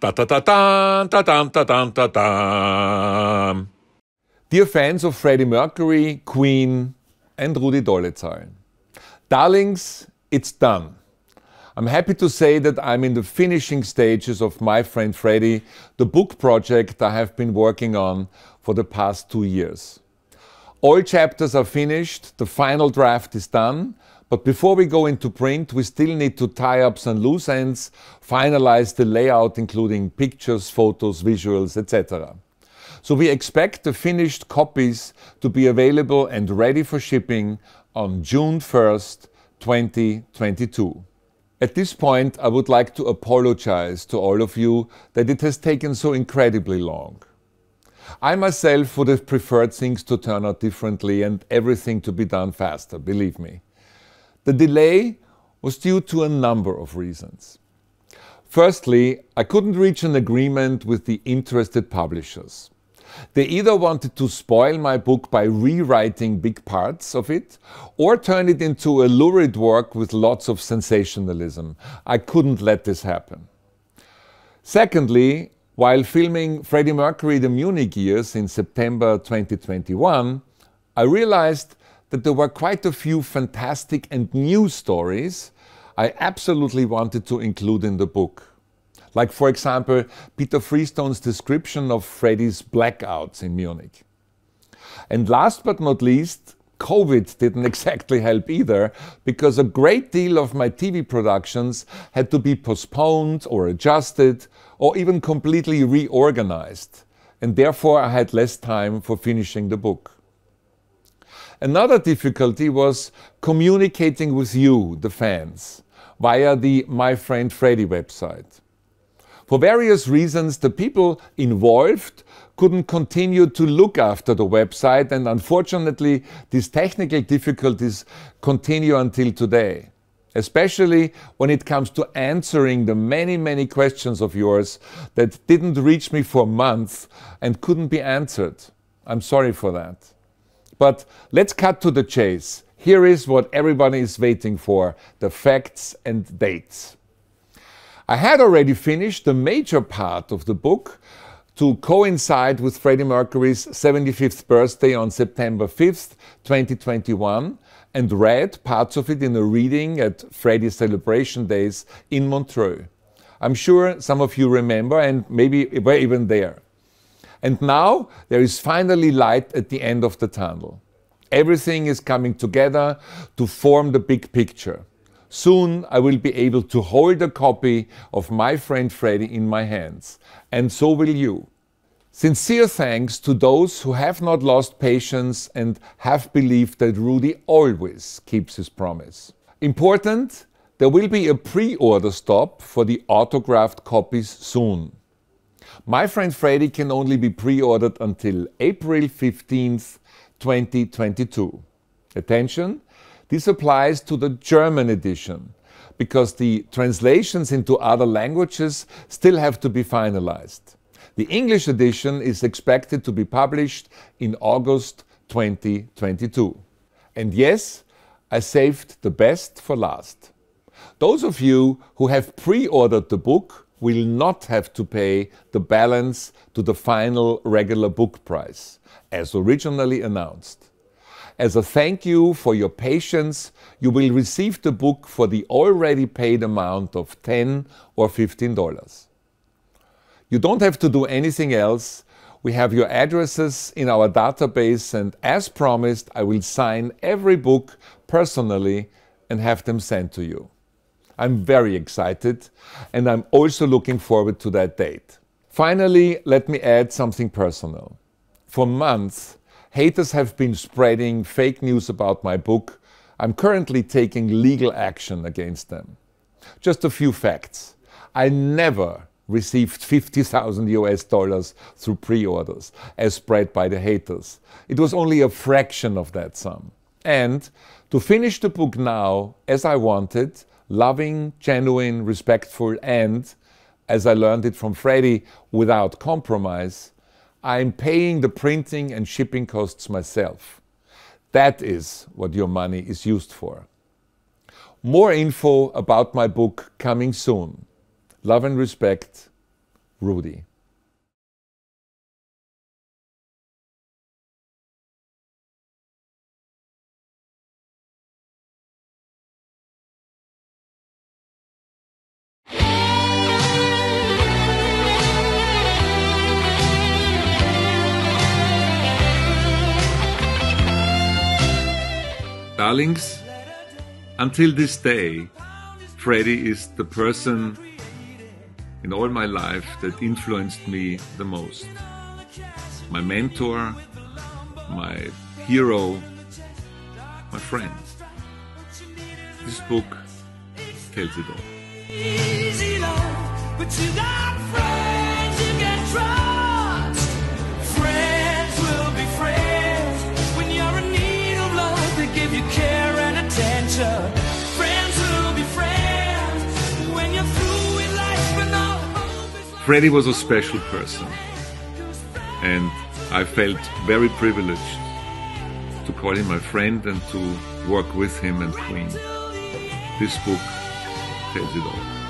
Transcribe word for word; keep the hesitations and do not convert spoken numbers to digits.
Ta-ta-ta-ta, ta-tam-ta-tam-ta-tam-ta-tam. Dear fans of Freddie Mercury, Queen and RUDI Dolezal. Darlings, it's done. I'm happy to say that I'm in the finishing stages of My Friend Freddie, the book project I have been working on for the past two years. All chapters are finished, the final draft is done, but before we go into print, we still need to tie up some loose ends, finalize the layout including pictures, photos, visuals, et cetera. So we expect the finished copies to be available and ready for shipping on June first, twenty twenty-two. At this point, I would like to apologize to all of you that it has taken so incredibly long. I myself would have preferred things to turn out differently and everything to be done faster, believe me. The delay was due to a number of reasons. Firstly, I couldn't reach an agreement with the interested publishers. They either wanted to spoil my book by rewriting big parts of it, or turn it into a lurid work with lots of sensationalism. I couldn't let this happen. Secondly, while filming Freddie Mercury The Munich Years in September twenty twenty-one, I realized that there were quite a few fantastic and new stories I absolutely wanted to include in the book. Like, for example, Peter Freestone's description of Freddie's blackouts in Munich. And last but not least, COVID didn't exactly help either, because a great deal of my T V productions had to be postponed or adjusted or even completely reorganized, and therefore I had less time for finishing the book. Another difficulty was communicating with you, the fans, via the My Friend Freddie website. For various reasons, the people involved couldn't continue to look after the website, and unfortunately, these technical difficulties continue until today, especially when it comes to answering the many, many questions of yours that didn't reach me for months and couldn't be answered. I'm sorry for that. But let's cut to the chase. Here is what everybody is waiting for, the facts and dates. I had already finished the major part of the book to coincide with Freddie Mercury's seventy-fifth birthday on September fifth, twenty twenty-one, and read parts of it in a reading at Freddie Celebration Days in Montreux. I'm sure some of you remember and maybe were even there. And now there is finally light at the end of the tunnel. Everything is coming together to form the big picture. Soon I will be able to hold a copy of My Friend Freddie in my hands, and so will you. Sincere thanks to those who have not lost patience and have believed that RUDI always keeps his promise. Important, there will be a pre-order stop for the autographed copies soon. My Friend Freddie can only be pre-ordered until April fifteenth, twenty twenty-two. Attention, this applies to the German edition, because the translations into other languages still have to be finalized. The English edition is expected to be published in August twenty twenty-two. And yes, I saved the best for last. Those of you who have pre-ordered the book will not have to pay the balance to the final regular book price, as originally announced. As a thank you for your patience, you will receive the book for the already paid amount of ten or fifteen dollars. You don't have to do anything else. We have your addresses in our database, and as promised, I will sign every book personally and have them sent to you. I'm very excited, and I'm also looking forward to that date. Finally, let me add something personal. For months, haters have been spreading fake news about my book. I'm currently taking legal action against them. Just a few facts. I never received fifty thousand U S dollars through pre-orders, as spread by the haters. It was only a fraction of that sum. And to finish the book now, as I wanted, loving, genuine, respectful, and, as I learned it from Freddie, without compromise, I'm paying the printing and shipping costs myself. That is what your money is used for. More info about my book coming soon. Love and respect, RUDI. Darlings, until this day, Freddie is the person in all my life that influenced me the most. My mentor, my hero, my friend. This book tells it all. Easy love, but you got friends you can trust. Friends will be friends when you're in need of love. They give you care and attention. Friends will be friends when you're through with life, but no hope is like Freddie was a special person, and I felt very privileged to call him my friend and to work with him and Queen. This book tells it all.